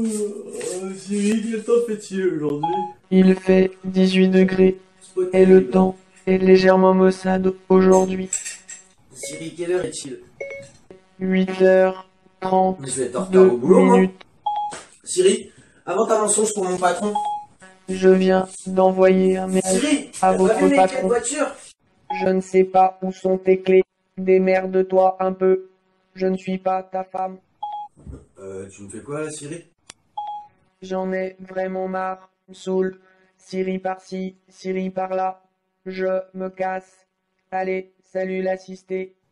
Siri, quel temps fait-il aujourd'hui? Il fait 18 degrés C'est pas et le terrible. temps est légèrement maussade aujourd'hui. Siri, quelle heure est-il? 8h32 Mais je vais être en retard au boulot, moi. minutes. Siri, invente un mensonge pour mon patron. Je viens d'envoyer un message Siri, à t'as pas vu votre mes clés de patron. voiture? Je ne sais pas où sont tes clés. Démerde-toi un peu. Je ne suis pas ta femme. Tu me fais quoi là, Siri? J'en ai vraiment marre. Saoul. Siri par-ci, Siri par-là. Je me casse. Allez, salut l'assisté.